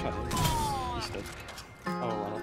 shot him. He stood. Oh, wow.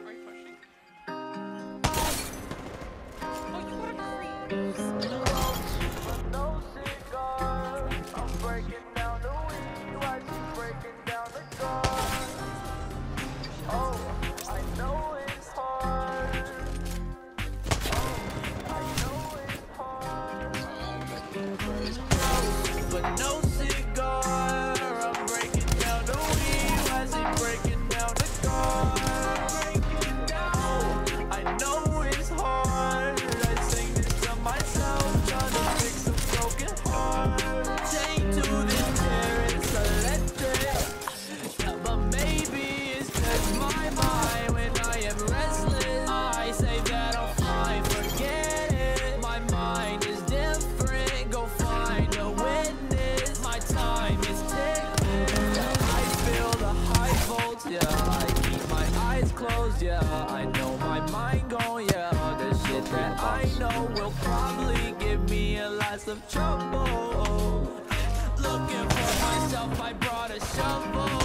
Yeah, I know my mind gon' yeah. The shit that I know will probably give me a lot of trouble. Looking for myself, I brought a shovel.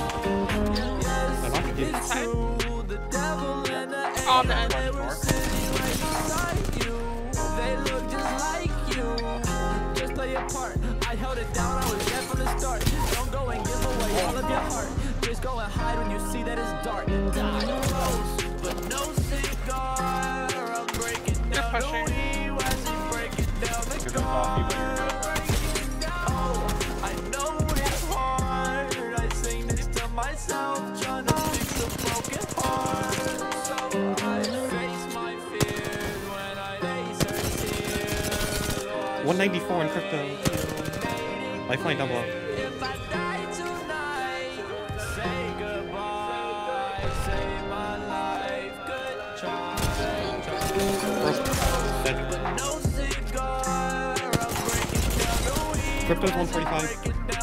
Yes, it's true. The devil and the angel, they were sitting right beside you. They look just like you. Just play your part. I held it down, I was there from the start. Don't go and give away all of your heart. Just go and hide when you see that it's dark. Die close, but no cigar. I'm breaking down the wheel as you breaking down the car. Oh, I know it's hard. I sing this to myself, trying to fix a broken heart. So I face my fears when I face her tears. 194 in crypto. Lifeline double up. If I die tonight, say goodbye, save my life, good try. But no cigar, I'm breaking down the wheel. Crypto's 145.